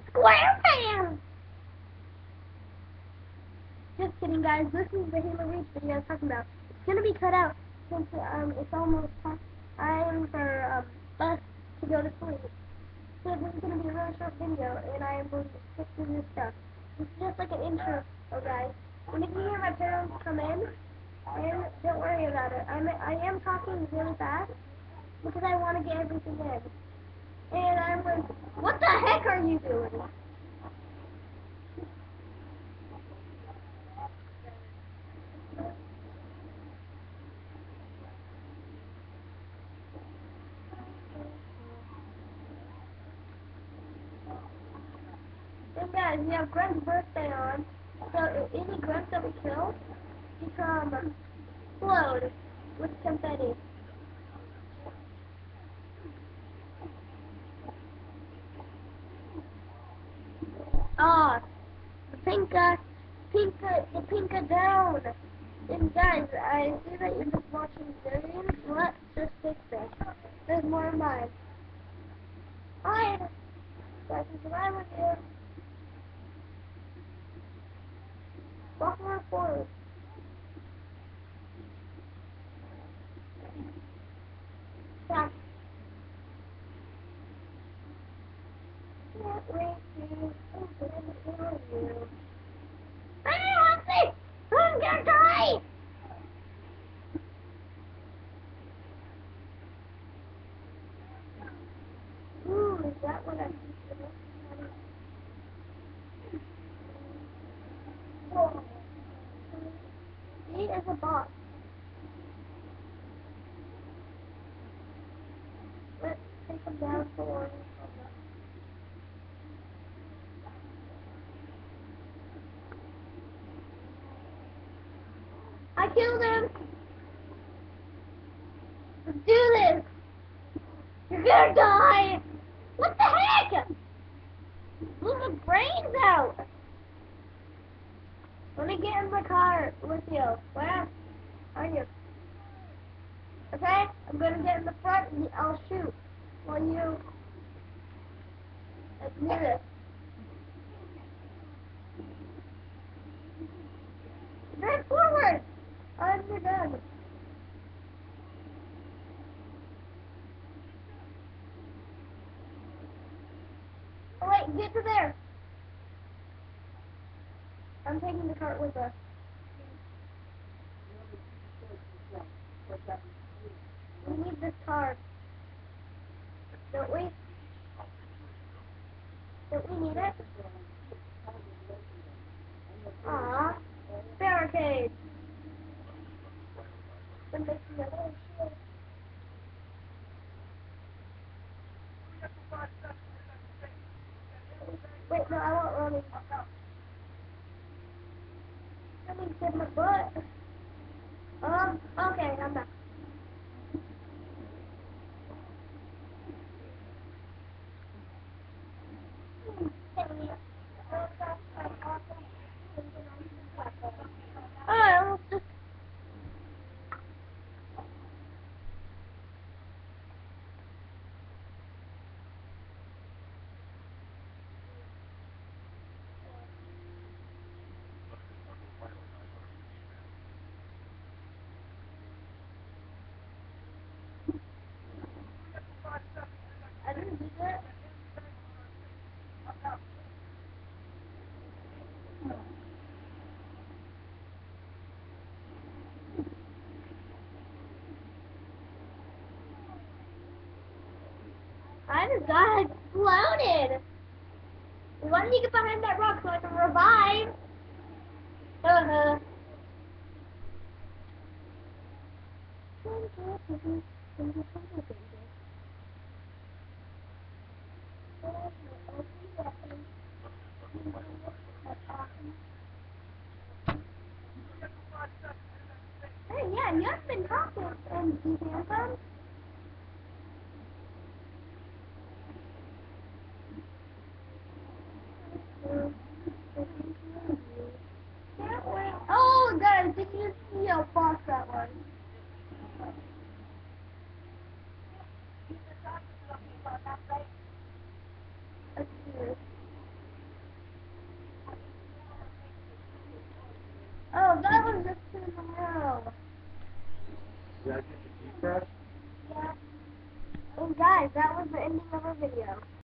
SquarePants! Just kidding, guys. This is the Halo Reach video I was talking about. It's gonna be cut out since it's almost time for us to go to sleep. So this is gonna be a really short video, and I am going to skip through this stuff. This is just like an intro, guys. And if you hear my parents come in, and don't worry about it. I am talking really fast because I want to get everything in. And I'm like, what the heck are you doing? And guys, we have Grunt's birthday on, so any grunts that we kill become explode with confetti. Ah, the pinka down. And guys, I see that you're just watching millions. Let's just fix this. There's more of mine. Hide. Guys, is I with you. Walk more forward. Yeah. Can't wait to open you. Ah, see! I'm gonna die! Ooh, is that what I'm doing? He is a boss. Let's take him down for I killed him! Let's do this! You're gonna die! What the heck? Blew the brains out! Let me get in the car with you. Where are you? Okay? I'm gonna get in the front and I'll shoot while you... Let's do this. Drive forward! I'm your gun. Oh wait, get to there! I'm taking the cart with us. We need this card. Don't we? Don't we need it? Aww. Barricade. Wait, no, I want running. Let me get my butt. Okay, I'm back. Oh, I almost just... I didn't do that. I just got exploded. Why don't you get behind that rock so I can revive? Uh-huh. Hey, yeah, you haven't been talking these anthems. Oh, guys, did you see how fast that was? Let's do this. that was just two in a row. Did I get the deep breath? Yeah. And guys, that was the ending of our video.